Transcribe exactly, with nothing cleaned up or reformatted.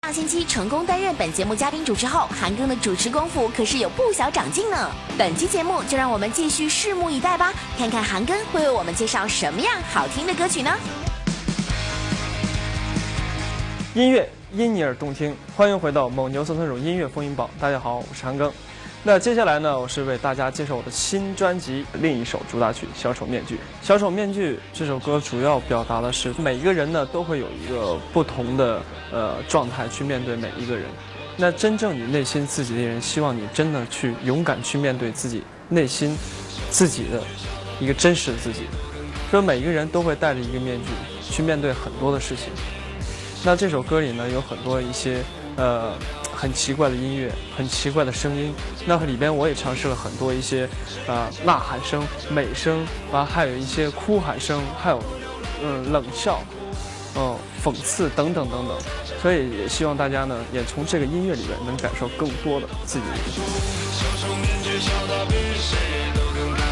上星期成功担任本节目嘉宾主持后，韩庚的主持功夫可是有不小长进呢。本期节目就让我们继续拭目以待吧，看看韩庚会为我们介绍什么样好听的歌曲呢？ 音乐因你而动听，欢迎回到蒙牛酸酸乳音乐风云榜。大家好，我是韩庚。那接下来呢，我是为大家介绍我的新专辑另一首主打曲《小丑面具》。《小丑面具》这首歌主要表达的是每一个人呢都会有一个不同的呃状态去面对每一个人。那真正你内心自己的人，希望你真的去勇敢去面对自己内心自己的一个真实的自己。说每一个人都会戴着一个面具去面对很多的事情。那这首歌里呢有很多一些呃很奇怪的音乐，很奇怪的声音。那里边我也尝试了很多一些呃呐喊声、美声啊，还有一些哭喊声，还有嗯冷笑、嗯、呃、讽刺等等等等。所以也希望大家呢也从这个音乐里边能感受更多的自己的一个。